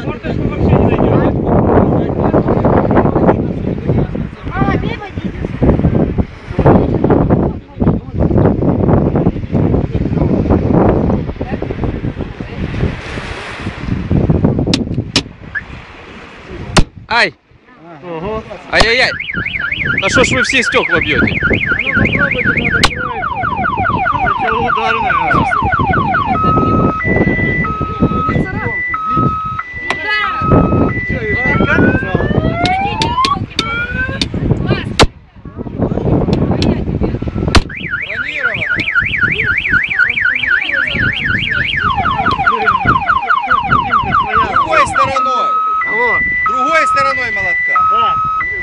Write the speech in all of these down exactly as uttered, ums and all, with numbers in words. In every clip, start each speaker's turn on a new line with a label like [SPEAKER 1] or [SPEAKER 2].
[SPEAKER 1] Ай!
[SPEAKER 2] Ого.
[SPEAKER 1] Ай-яй-яй! А что ж вы все стекла бьете?
[SPEAKER 2] Ну попробуйте, надо проверить. Чего ударное?
[SPEAKER 1] Другой стороной!
[SPEAKER 2] Алло.
[SPEAKER 1] Другой стороной молотка!
[SPEAKER 2] Да.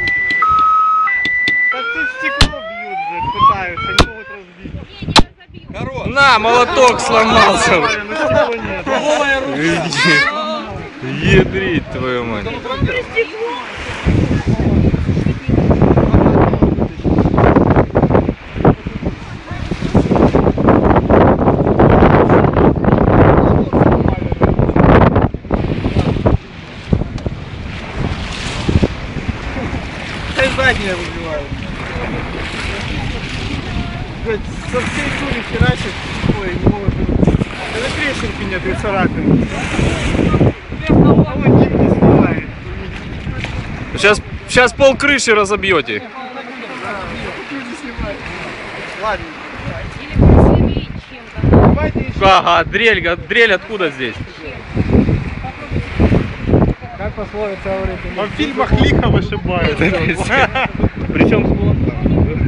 [SPEAKER 2] Так тут стекло бьют, блядь, пытаются, не могут разбить.
[SPEAKER 1] Корот. На, молоток сломался!
[SPEAKER 2] Ну стекла нет.
[SPEAKER 1] Ядрить твою мать!
[SPEAKER 2] Задние выбивают. Блядь, со всей тури херачит. Ой, не могут. Даже трещинки нет и царапин. А вон Димки снимает.
[SPEAKER 1] Сейчас, сейчас пол крыши разобьете.
[SPEAKER 2] Ладно.
[SPEAKER 1] Ага, дрель, дрель откуда здесь?
[SPEAKER 2] Как пословица говорит? В фильмах лихо вышибают.
[SPEAKER 1] Причем